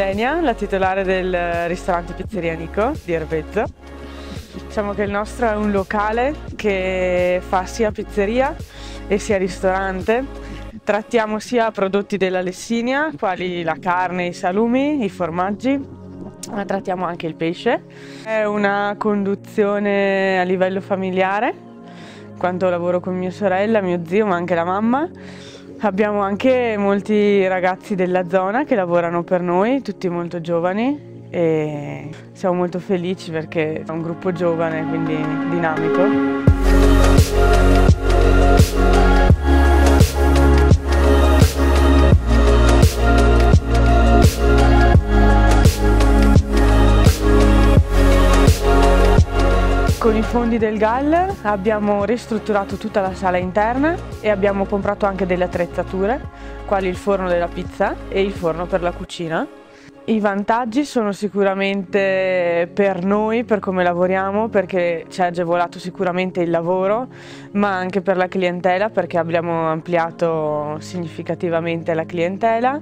Ilenia, la titolare del ristorante Pizzeria Nico di Ervezzo. Diciamo che il nostro è un locale che fa sia pizzeria e sia ristorante. Trattiamo sia prodotti della Lessinia, quali la carne, i salumi, i formaggi, ma trattiamo anche il pesce. È una conduzione a livello familiare, in quanto lavoro con mia sorella, mio zio, ma anche la mamma. Abbiamo anche molti ragazzi della zona che lavorano per noi, tutti molto giovani, e siamo molto felici perché è un gruppo giovane, quindi dinamico. Con i fondi del GAL abbiamo ristrutturato tutta la sala interna e abbiamo comprato anche delle attrezzature, quali il forno della pizza e il forno per la cucina. I vantaggi sono sicuramente per noi, per come lavoriamo, perché ci ha agevolato sicuramente il lavoro, ma anche per la clientela, perché abbiamo ampliato significativamente la clientela,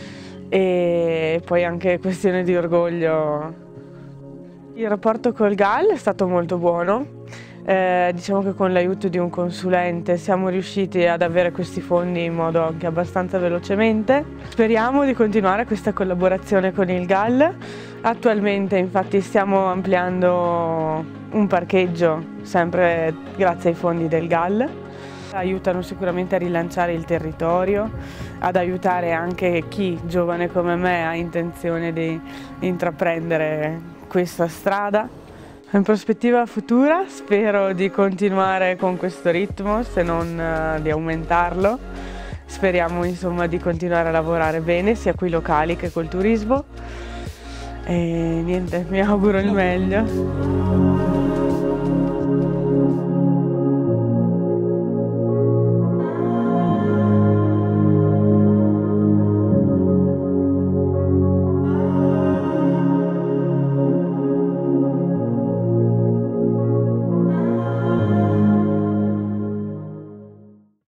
e poi anche questione di orgoglio. Il rapporto col GAL è stato molto buono, diciamo che con l'aiuto di un consulente siamo riusciti ad avere questi fondi in modo anche abbastanza velocemente. Speriamo di continuare questa collaborazione con il GAL. Attualmente infatti stiamo ampliando un parcheggio, sempre grazie ai fondi del GAL. Aiutano sicuramente a rilanciare il territorio, ad aiutare anche chi, giovane come me, ha intenzione di intraprendere questa strada. In prospettiva futura spero di continuare con questo ritmo, se non di aumentarlo. Speriamo insomma di continuare a lavorare bene sia coi locali che col turismo. E niente, mi auguro il meglio.